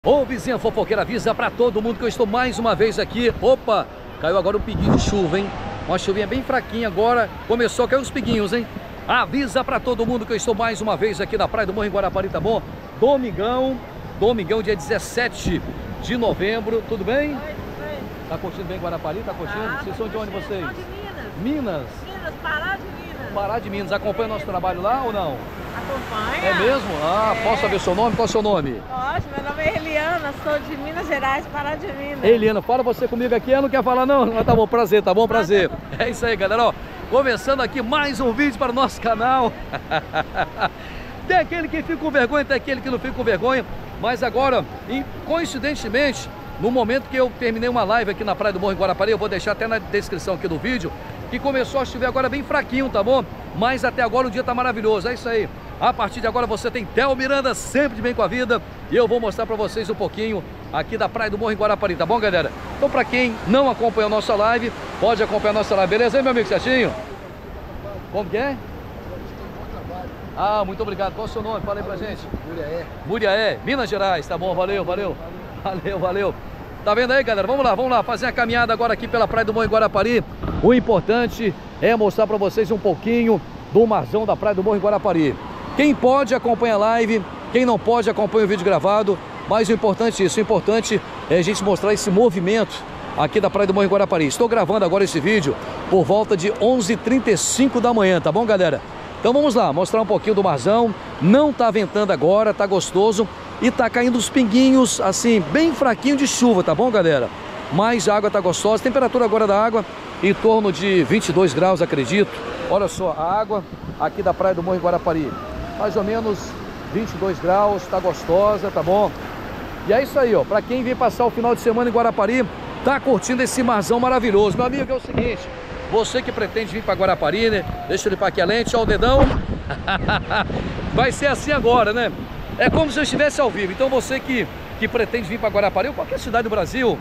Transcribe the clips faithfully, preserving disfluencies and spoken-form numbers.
Ô vizinha fofoqueira, avisa pra todo mundo que eu estou mais uma vez aqui. Opa, caiu agora um pinguinho de chuva, hein? Uma chuvinha bem fraquinha agora. Começou a cair os pinguinhos, hein? Avisa pra todo mundo que eu estou mais uma vez aqui na Praia do Morro em Guarapari, tá bom? Domingão, domingão, dia dezessete de novembro, tudo bem? Oi, tudo bem? Tá curtindo bem Guarapari? Tá curtindo? Ah, Vocês são de onde vocês? São de Minas. Minas? Minas, Pará de Minas. Pará de Minas. Acompanha o nosso trabalho lá ou não? Acompanha. É mesmo? Ah, É. posso saber o seu nome? Qual é o seu nome? Pode, meu nome é Eliana, sou de Minas Gerais, Pará de Minas. Eliana, fala você comigo aqui, ela não quer falar não? Ah, tá bom, prazer, tá bom, prazer. É isso aí, galera, ó, começando aqui mais um vídeo para o nosso canal. Tem aquele que fica com vergonha, tem aquele que não fica com vergonha, mas agora, e, coincidentemente, no momento que eu terminei uma live aqui na Praia do Morro em Guarapari, eu vou deixar até na descrição aqui do vídeo, que começou a chover agora bem fraquinho, tá bom? Mas até agora o dia tá maravilhoso, é isso aí. A partir de agora você tem Theo Miranda, sempre de bem com a vida. E eu vou mostrar pra vocês um pouquinho aqui da Praia do Morro em Guarapari, tá bom, galera? Então pra quem não acompanhou a nossa live, pode acompanhar a nossa live, beleza, hein, meu amigo certinho? Como que é? Ah, muito obrigado. Qual é o seu nome? Fala aí pra gente. Muriaé. Muriaé, Minas Gerais, tá bom, valeu, valeu. Valeu, valeu. Tá vendo aí, galera? Vamos lá, vamos lá, fazer a caminhada agora aqui pela Praia do Morro em Guarapari. O importante é mostrar pra vocês um pouquinho do marzão da Praia do Morro em Guarapari. Quem pode acompanha a live, quem não pode acompanha o vídeo gravado, mas o importante é isso, o importante é a gente mostrar esse movimento aqui da Praia do Morro em Guarapari. Estou gravando agora esse vídeo por volta de onze e trinta e cinco da manhã, tá bom, galera? Então vamos lá, mostrar um pouquinho do marzão. Não tá ventando agora, tá gostoso e tá caindo os pinguinhos, assim, bem fraquinho de chuva, tá bom, galera? Mas a água tá gostosa, temperatura agora da água em torno de vinte e dois graus, acredito. Olha só, a água aqui da Praia do Morro em Guarapari, mais ou menos vinte e dois graus, tá gostosa, tá bom? E é isso aí, ó, pra quem vem passar o final de semana em Guarapari, tá curtindo esse marzão maravilhoso. Meu amigo, é o seguinte, você que pretende vir pra Guarapari, né? Deixa eu limpar aqui a lente, ó o dedão. Vai ser assim agora, né? É como se eu estivesse ao vivo. Então você que, que pretende vir pra Guarapari ou qualquer cidade do Brasil,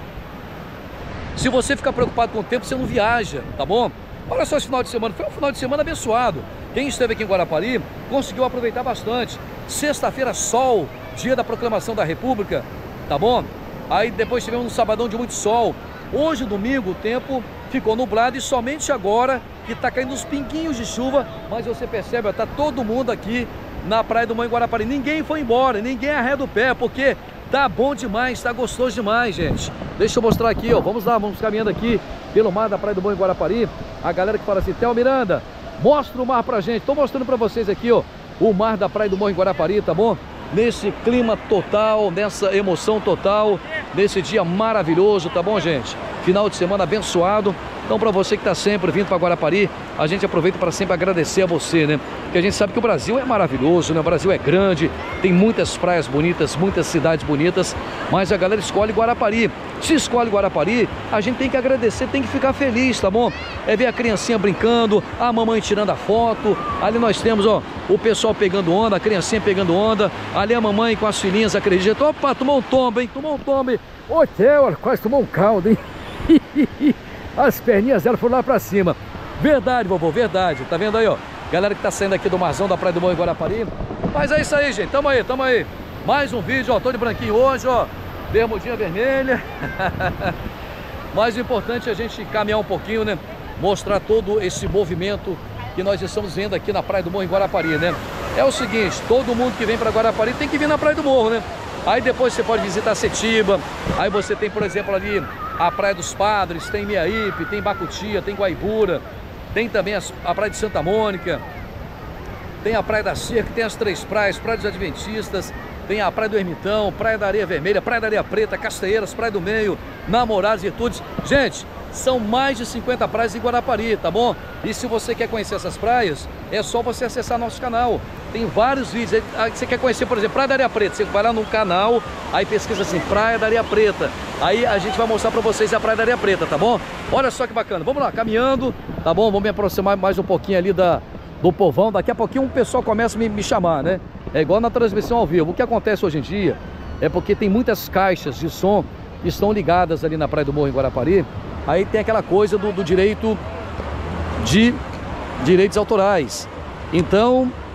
se você ficar preocupado com o tempo, você não viaja, tá bom? Olha só esse final de semana, foi um final de semana abençoado. Quem esteve aqui em Guarapari conseguiu aproveitar bastante. Sexta-feira, sol, dia da proclamação da República, tá bom? Aí depois tivemos um sabadão de muito sol. Hoje, domingo, o tempo ficou nublado e somente agora que tá caindo uns pinguinhos de chuva, mas você percebe, ó, tá todo mundo aqui na Praia do Morro em Guarapari. Ninguém foi embora, ninguém arreda o pé, porque tá bom demais, tá gostoso demais, gente. Deixa eu mostrar aqui, ó, vamos lá, vamos caminhando aqui pelo mar da Praia do Morro em Guarapari. A galera que fala assim, Theo Miranda, mostra o mar pra gente. Tô mostrando pra vocês aqui, ó, o mar da Praia do Morro em Guarapari, tá bom? Nesse clima total, nessa emoção total, nesse dia maravilhoso, tá bom, gente? Final de semana abençoado. Então, para você que está sempre vindo para Guarapari, a gente aproveita para sempre agradecer a você, né? Porque a gente sabe que o Brasil é maravilhoso, né? O Brasil é grande, tem muitas praias bonitas, muitas cidades bonitas, mas a galera escolhe Guarapari. Se escolhe Guarapari, a gente tem que agradecer, tem que ficar feliz, tá bom? É ver a criancinha brincando, a mamãe tirando a foto. Ali nós temos, ó, o pessoal pegando onda, a criancinha pegando onda. Ali a mamãe com as filhinhas, acredita. Opa, tomou um tombo, hein? Tomou um tombo, hein? Ô, Theo, quase tomou um caldo, hein? As perninhas dela foram lá pra cima. Verdade, vovô, verdade. Tá vendo aí, ó? Galera que tá saindo aqui do marzão da Praia do Morro em Guarapari. Mas é isso aí, gente. Tamo aí, tamo aí. Mais um vídeo, ó. Tô de branquinho hoje, ó. Bermudinha vermelha. Mas o importante é a gente caminhar um pouquinho, né? Mostrar todo esse movimento que nós estamos vendo aqui na Praia do Morro em Guarapari, né? É o seguinte, todo mundo que vem pra Guarapari tem que vir na Praia do Morro, né? Aí depois você pode visitar Setiba. Aí você tem, por exemplo, ali a Praia dos Padres, tem Miaípe, tem Bacutia, tem Guaibura, tem também as, a Praia de Santa Mônica, tem a Praia da Cerca, tem as Três Praias, Praia dos Adventistas, tem a Praia do Ermitão, Praia da Areia Vermelha, Praia da Areia Preta, Castanheiras, Praia do Meio, Namorados, Virtudes. Gente, são mais de cinquenta praias em Guarapari, tá bom? E se você quer conhecer essas praias, é só você acessar nosso canal. Tem vários vídeos. Aí você quer conhecer, por exemplo, Praia da Areia Preta, você vai lá no canal, aí pesquisa assim, Praia da Areia Preta. Aí a gente vai mostrar pra vocês a Praia da Areia Preta, tá bom? Olha só que bacana. Vamos lá, caminhando, tá bom? Vamos me aproximar mais um pouquinho ali da, do povão. Daqui a pouquinho o pessoal começa a me, me chamar, né? É igual na transmissão ao vivo. O que acontece hoje em dia é porque tem muitas caixas de som que estão ligadas ali na Praia do Morro em Guarapari. Aí tem aquela coisa do, do direito de direitos autorais. Então,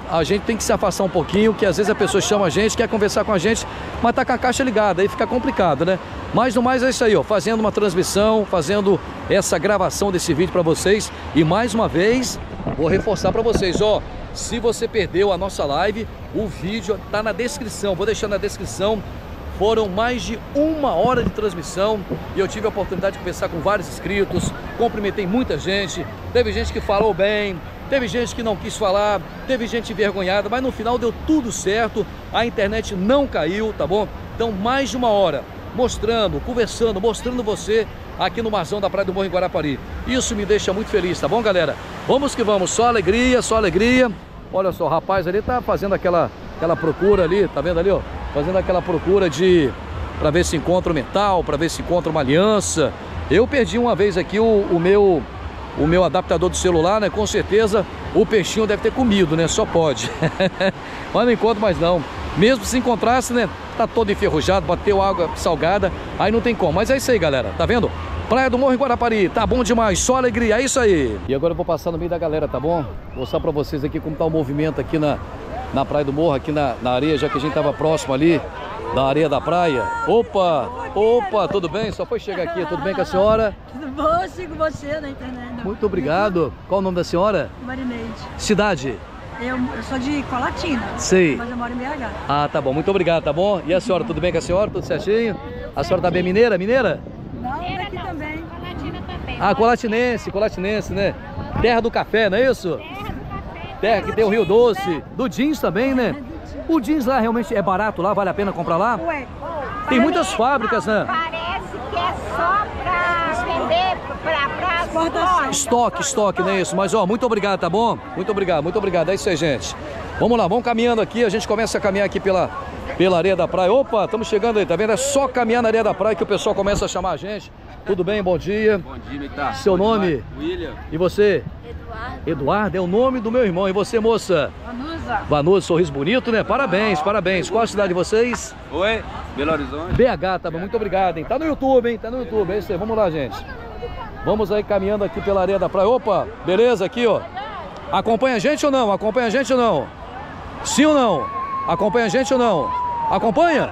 a gente tem que se afastar um pouquinho, que às vezes a pessoa chama a gente, quer conversar com a gente, mas tá com a caixa ligada, aí fica complicado, né? Mas no mais é isso aí, ó, fazendo uma transmissão, fazendo essa gravação desse vídeo para vocês. E mais uma vez, vou reforçar para vocês, ó, se você perdeu a nossa live, o vídeo tá na descrição, vou deixar na descrição. Foram mais de uma hora de transmissão e eu tive a oportunidade de conversar com vários inscritos, cumprimentei muita gente, teve gente que falou bem, teve gente que não quis falar, teve gente envergonhada, mas no final deu tudo certo, a internet não caiu, tá bom? Então mais de uma hora mostrando, conversando, mostrando você aqui no Marzão da Praia do Morro em Guarapari. Isso me deixa muito feliz, tá bom, galera? Vamos que vamos, só alegria, só alegria. Olha só, o rapaz ali tá fazendo aquela, aquela procura ali, tá vendo ali, ó? Fazendo aquela procura de para ver se encontra o metal, para ver se encontra uma aliança. Eu perdi uma vez aqui o, o meu o meu adaptador do celular, né? Com certeza o peixinho deve ter comido, né? Só pode. Mas não encontro mais não. Mesmo se encontrasse, né? Tá todo enferrujado, bateu água salgada, aí não tem como. Mas é isso aí, galera. Tá vendo? Praia do Morro em Guarapari, tá bom demais, só alegria, é isso aí. E agora eu vou passar no meio da galera, tá bom? Vou mostrar pra vocês aqui como tá o movimento aqui na, na Praia do Morro, aqui na, na areia, já que a gente tava próximo ali da areia da praia. Opa, opa, tudo bem? Só foi chegar aqui, tudo bem com a senhora? Tudo bom, eu sigo você na internet. Muito obrigado. Qual o nome da senhora? Marineide. Cidade? Eu, eu sou de Colatina. Sei. Mas eu moro em B H. Ah, tá bom, muito obrigado, tá bom? E a senhora, tudo bem com a senhora? Tudo certinho? A senhora tá bem mineira, mineira? Não, daqui também. Colatina também. Ah, colatinense, colatinense, né? Terra do café, não é isso? Terra que tem o Rio Doce. Do jeans também, né? O jeans lá realmente é barato lá? Vale a pena comprar lá? Ué, Tem muitas fábricas, né? Parece que é só pra vender, pra, pra exportação. Estoque, estoque, não é isso? Mas, ó, muito obrigado, tá bom? Muito obrigado, muito obrigado. É isso aí, gente. Vamos lá, vamos caminhando aqui. A gente começa a caminhar aqui pela, pela areia da praia. Opa, estamos chegando aí, tá vendo? É só caminhar na areia da praia que o pessoal começa a chamar a gente. Tudo bem? Bom dia. Bom dia, tá? Seu Bom nome? dia, William. E você? Eduardo. Eduardo, é o nome do meu irmão. E você, moça? Vanusa. Vanusa, sorriso bonito, né? Parabéns, parabéns. Qual a cidade de vocês? Oi, Belo Horizonte. B H, tá bom? Muito obrigado, hein? Tá no YouTube, hein? Tá no YouTube, é isso aí. Vamos lá, gente. Vamos aí caminhando aqui pela areia da praia. Opa, beleza? Aqui, ó. Acompanha a gente ou não? Acompanha a gente ou não? Sim ou não? Acompanha a gente ou não? Acompanha?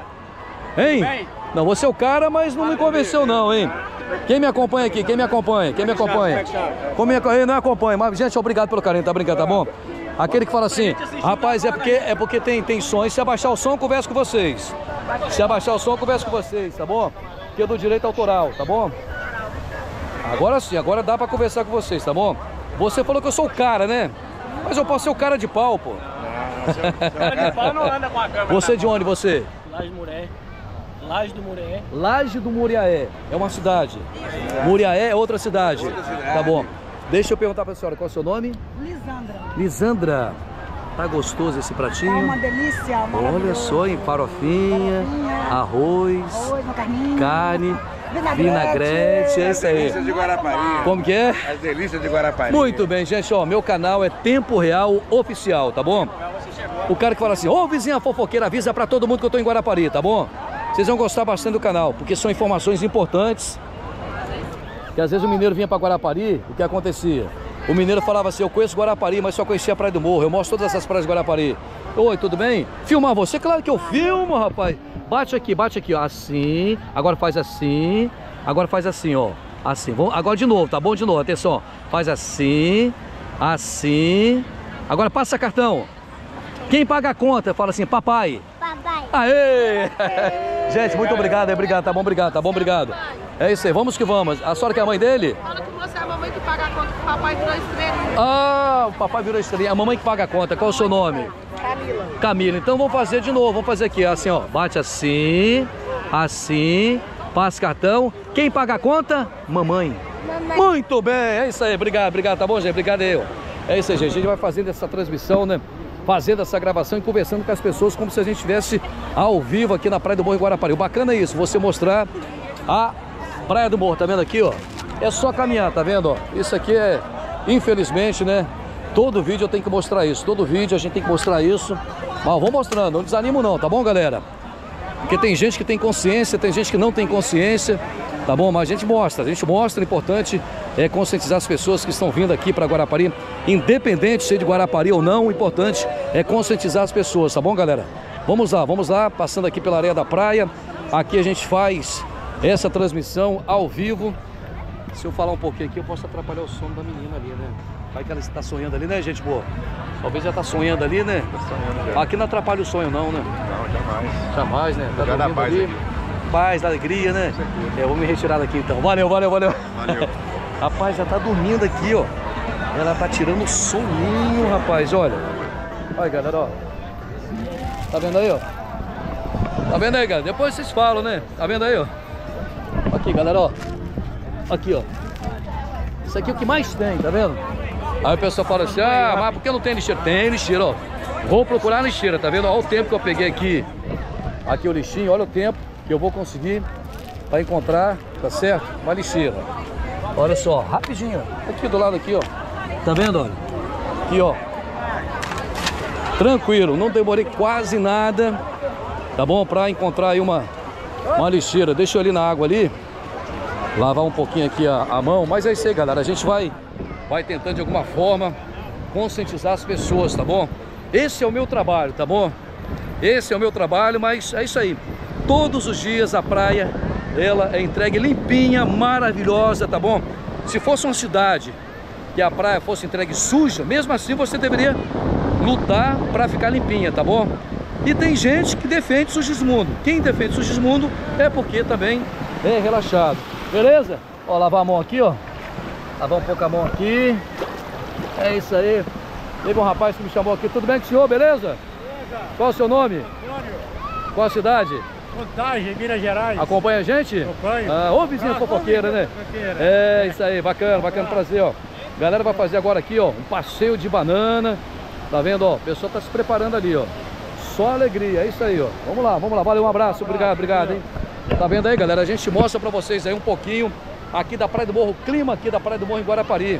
Hein? Não, você é o cara, mas não me convenceu não, hein? Quem me acompanha aqui? Quem me acompanha? Quem me acompanha? Como é que eu não acompanho? Mas, gente, obrigado pelo carinho, tá brincando, tá bom? Aquele que fala assim, rapaz, é porque, é porque tem, tem som, e se abaixar o som, eu converso com vocês. Se abaixar o som, eu converso com vocês, tá bom? Porque é do direito autoral, tá bom? Agora sim, agora dá pra conversar com vocês, tá bom? Você falou que eu sou o cara, né? Mas eu posso ser o cara de pau, pô. Cara de pau não anda com a câmera. Você de onde, você? Laje do Muré. Laje do Muré. Laje do Muriaé, é uma cidade. Muriaé é outra cidade. Tá bom. Deixa eu perguntar pra senhora, qual é o seu nome? Lisandra. Lisandra. Tá gostoso esse Tá pratinho? uma delícia, Olha maravilhoso. só, em farofinha, arroz, Arroz, uma carninha. carne, Vinagrete. vinagrete, é isso aí. Delícias de Guarapari. Como que é? As delícias de Guarapari. Muito bem, gente, ó, meu canal é Tempo Real Oficial, tá bom? O cara que fala assim, ô vizinha fofoqueira, avisa pra todo mundo que eu tô em Guarapari, tá bom? Vocês vão gostar bastante do canal, porque são informações importantes. Que às vezes o mineiro vinha pra Guarapari, o que acontecia? O mineiro falava assim, eu conheço Guarapari, mas só conhecia a Praia do Morro, eu mostro todas essas praias de Guarapari. Oi, tudo bem? Filmar você? Claro que eu filmo, rapaz. Bate aqui, bate aqui, ó, assim, agora faz assim, agora faz assim, ó, assim. Vamos, agora de novo, tá bom? De novo, atenção, faz assim, assim, agora passa cartão. Quem paga a conta fala assim, papai. Papai. Aê! Gente, muito obrigado, é, obrigado, tá bom, obrigado, tá bom, obrigado. É isso aí, vamos que vamos. A senhora que é a mãe dele? Fala que você é a mamãe que paga a conta que o papai virou estrela. Ah, o papai virou estrelinha. A mamãe que paga a conta. Qual é o seu nome? Camila. Camila. Então vamos fazer de novo. Vamos fazer aqui, assim, ó. Bate assim, assim, passa cartão. Quem paga a conta? Mamãe. Mamãe. Muito bem, é isso aí. Obrigado, obrigado. Tá bom, gente? Obrigado eu. É isso aí, gente. A gente vai fazendo essa transmissão, né? Fazendo essa gravação e conversando com as pessoas como se a gente estivesse ao vivo aqui na Praia do Morro em Guarapari. O bacana é isso, você mostrar a Praia do Morro, tá vendo aqui, ó? É só caminhar, tá vendo, ó? Isso aqui é, infelizmente, né? Todo vídeo eu tenho que mostrar isso, todo vídeo a gente tem que mostrar isso. Mas vou mostrando, não desanimo não, tá bom, galera? Porque tem gente que tem consciência, tem gente que não tem consciência, tá bom? Mas a gente mostra, a gente mostra, o importante é conscientizar as pessoas que estão vindo aqui para Guarapari, independente se é de Guarapari ou não, o importante é conscientizar as pessoas, tá bom, galera? Vamos lá, vamos lá, passando aqui pela areia da praia, aqui a gente faz essa transmissão ao vivo. Se eu falar um pouquinho aqui, eu posso atrapalhar o sono da menina ali, né? Vai que ela está sonhando ali, né, gente boa? Talvez já está sonhando ali, né? Tô sonhando já. Aqui não atrapalha o sonho não, né? Não, jamais. Jamais, né? Tá Já dá dormindo paz ali. aqui. Paz, alegria, né? É, eu vou me retirar daqui então. Valeu, valeu, valeu. Valeu. Rapaz, já tá dormindo aqui, ó. Ela tá tirando soninho, rapaz, olha. Olha, galera, ó. Tá vendo aí, ó? Tá vendo aí, galera? Depois vocês falam, né? Tá vendo aí, ó? Aqui, galera, ó. Aqui, ó. Isso aqui é o que mais tem, tá vendo? Aí o pessoal fala assim, ah, mas por que não tem lixeira? Tem lixeira, ó. Vou procurar lixeira, tá vendo? Olha o tempo que eu peguei aqui. Aqui o lixinho, olha o tempo que eu vou conseguir para encontrar, tá certo? Uma lixeira. Olha só, rapidinho. Aqui do lado aqui, ó. Tá vendo, olha? Aqui, ó. Tranquilo, não demorei quase nada. Tá bom? Para encontrar aí uma, uma lixeira. Deixa eu ali na água ali. Lavar um pouquinho aqui a, a mão. Mas é isso aí, galera. A gente vai, vai tentando de alguma forma conscientizar as pessoas, tá bom? Esse é o meu trabalho, tá bom? Esse é o meu trabalho, mas é isso aí. Todos os dias a praia, ela é entregue limpinha, maravilhosa, tá bom? Se fosse uma cidade que a praia fosse entregue suja, mesmo assim você deveria lutar para ficar limpinha, tá bom? E tem gente que defende Sugismundo. Quem defende Sugismundo é porque também é relaxado. Beleza? Ó, lavar a mão aqui, ó. Lavar um pouco a mão aqui. É isso aí. Teve um rapaz que me chamou aqui. Tudo bem com o senhor, beleza? Beleza. Qual é o seu nome? Antônio. Qual a cidade? Contagem, Minas Gerais. Acompanha a gente? Acompanho. Ah, ô vizinha ah, fofoqueira, né? Fofoqueira. É, isso aí, bacana, bacana, prazer, ó. Galera vai fazer agora aqui, ó, um passeio de banana. Tá vendo, ó? O pessoal tá se preparando ali, ó. Só alegria, é isso aí, ó. Vamos lá, vamos lá. Valeu, um abraço, obrigado, obrigado, hein? Tá vendo aí, galera? A gente mostra pra vocês aí um pouquinho aqui da Praia do Morro, o clima aqui da Praia do Morro em Guarapari.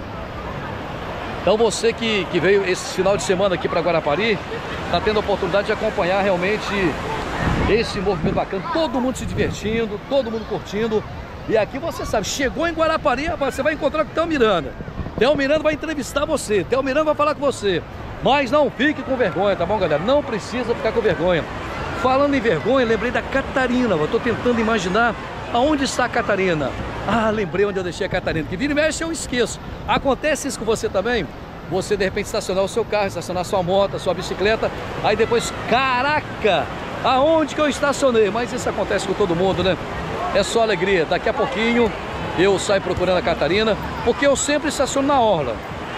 Então você que, que veio esse final de semana aqui para Guarapari, tá tendo a oportunidade de acompanhar realmente esse movimento bacana, todo mundo se divertindo, todo mundo curtindo. E aqui você sabe, chegou em Guarapari, você vai encontrar com o Theo Miranda. Theo Miranda vai entrevistar você, Theo Miranda vai falar com você. Mas não fique com vergonha, tá bom, galera? Não precisa ficar com vergonha. Falando em vergonha, lembrei da Catarina. Eu tô tentando imaginar aonde está a Catarina. Ah, lembrei onde eu deixei a Catarina. Que vira e mexe eu esqueço. Acontece isso com você também? Você de repente estacionar o seu carro, estacionar a sua moto, a sua bicicleta, aí depois, caraca, aonde que eu estacionei? Mas isso acontece com todo mundo, né? É só alegria. Daqui a pouquinho eu saio procurando a Catarina, porque eu sempre estaciono na orla.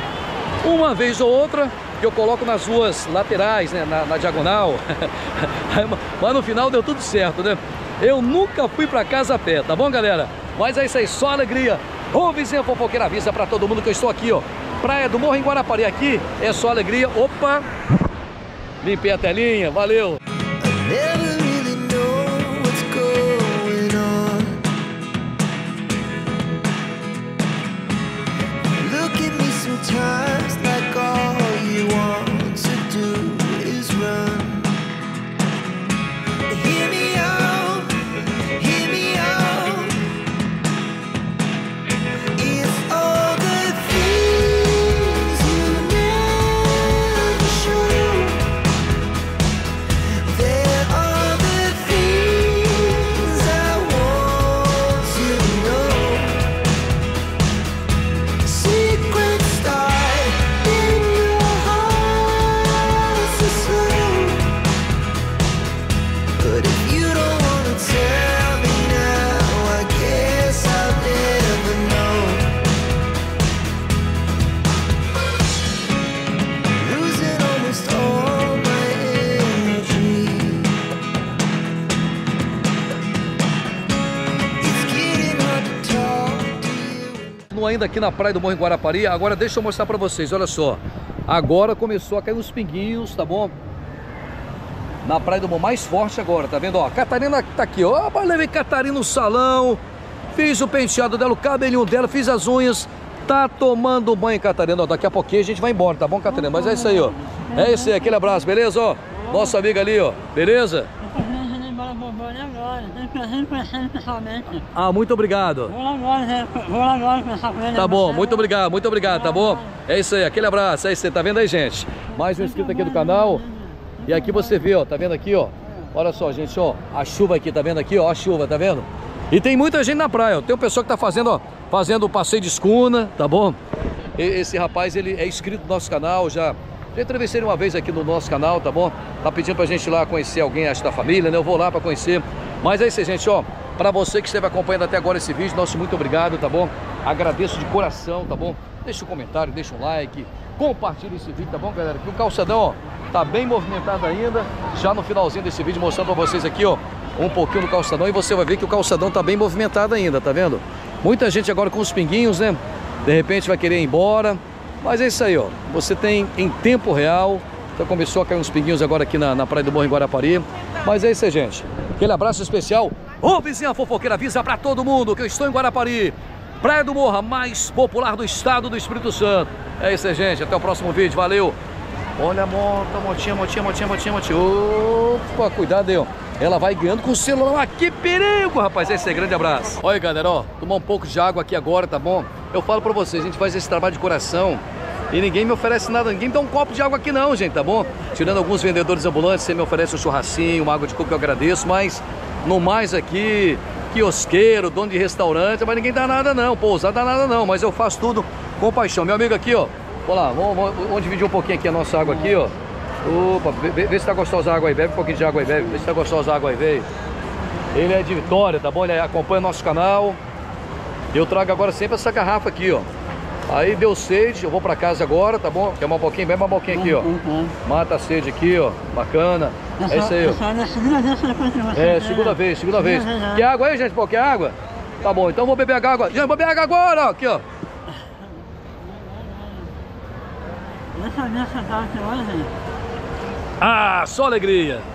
Uma vez ou outra que eu coloco nas ruas laterais, né, na, na diagonal. Mas no final deu tudo certo, né? Eu nunca fui pra casa a pé, tá bom, galera? Mas é isso aí, só alegria. Ô, vizinha fofoqueira, avisa pra todo mundo que eu estou aqui, ó. Praia do Morro em Guarapari, aqui é só alegria. Opa! Limpei a telinha, valeu! Ainda aqui na Praia do Morro em Guarapari. Agora deixa eu mostrar pra vocês, olha só. Agora começou a cair uns pinguinhos, tá bom? Na Praia do Morro, mais forte agora, tá vendo? Ó, a Catarina tá aqui, ó. Eu levei Catarina no salão, fiz o penteado dela, o cabelinho dela, fiz as unhas. Tá tomando banho, Catarina. Ó, daqui a pouquinho a gente vai embora, tá bom, Catarina? Mas é isso aí, ó. É isso aí, aquele abraço, beleza, ó? Nossa amiga ali, ó. Beleza? agora, tem prazer conhecendo pessoalmente. Ah, muito obrigado. Vou lá agora, vou lá agora conversar com ele. Tá bom, muito obrigado, muito obrigado, tá bom? É isso aí, aquele abraço, é isso aí, tá vendo aí, gente? Mais um inscrito aqui do canal. E aqui você vê, ó, tá vendo aqui, ó? Olha só, gente, ó, a chuva aqui, tá vendo aqui, ó, a chuva, tá vendo? E tem muita gente na praia, ó. Tem um pessoal que tá fazendo, ó, fazendo o passeio de escuna, tá bom? E, esse rapaz, ele é inscrito no nosso canal, já, já entrevistei ele uma vez aqui no nosso canal, tá bom? Tá pedindo pra gente ir lá conhecer alguém, acho, da família, né? Eu vou lá pra conhecer. Mas é isso aí, gente, ó. Pra você que esteve acompanhando até agora esse vídeo, nosso muito obrigado, tá bom? Agradeço de coração, tá bom? Deixa um comentário, deixa um like, compartilha esse vídeo, tá bom, galera? Que o calçadão, ó, tá bem movimentado ainda. Já no finalzinho desse vídeo, mostrando pra vocês aqui, ó, um pouquinho do calçadão. E você vai ver que o calçadão tá bem movimentado ainda, tá vendo? Muita gente agora com os pinguinhos, né? De repente vai querer ir embora. Mas é isso aí, ó. Você tem em tempo real. Já começou a cair uns pinguinhos agora aqui na, na Praia do Morro, em Guarapari. Mas é isso aí, gente. Aquele abraço especial. Ô, vizinha fofoqueira, avisa pra todo mundo que eu estou em Guarapari. Praia do Morro, a mais popular do estado do Espírito Santo. É isso aí, gente. Até o próximo vídeo. Valeu. Olha a moto, a motinha, motinha, motinha, motinha, motinha. Opa, cuidado aí, ó. Ela vai ganhando com o celular. Que perigo, rapaz. Esse é grande abraço. Olha, galera, ó. Tomar um pouco de água aqui agora, tá bom? Eu falo pra vocês, a gente faz esse trabalho de coração e ninguém me oferece nada. Ninguém me dá um copo de água aqui não, gente, tá bom? Tirando alguns vendedores ambulantes, você me oferece um churracinho, uma água de coco que eu agradeço. Mas no mais aqui, quiosqueiro, dono de restaurante, mas ninguém dá nada não. Pousada dá nada não, mas eu faço tudo com paixão. Meu amigo aqui, ó. Vamos lá, vamos, vamos, vamos dividir um pouquinho aqui a nossa água aqui, ó. Opa, vê, vê se tá gostosa a água aí, bebe um pouquinho de água aí, bebe. Vê se tá gostosa a água aí, veio. Ele é de Vitória, tá bom? Ele acompanha nosso canal. Eu trago agora sempre essa garrafa aqui, ó. Aí deu sede, eu vou pra casa agora, tá bom? Quer uma boquinha? Bebe uma boquinha aqui, ó. Mata a sede aqui, ó. Bacana. É isso aí, ó. É, segunda vez, segunda vez. Quer água aí, gente? Pô, quer água? Tá bom, então vou beber a água. Gente, vou beber água agora, ó. Aqui, ó. Ah, só alegria.